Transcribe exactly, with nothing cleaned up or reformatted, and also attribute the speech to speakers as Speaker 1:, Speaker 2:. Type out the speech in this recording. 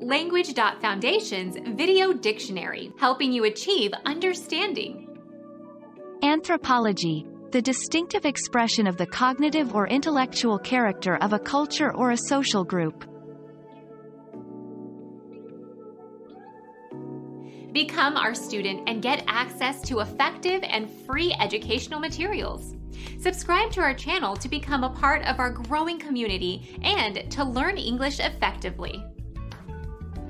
Speaker 1: Language Foundation's Video Dictionary, helping you achieve understanding.
Speaker 2: Anthropology, the distinctive expression of the cognitive or intellectual character of a culture or a social group.
Speaker 1: Become our student and get access to effective and free educational materials. Subscribe to our channel to become a part of our growing community and to learn English effectively.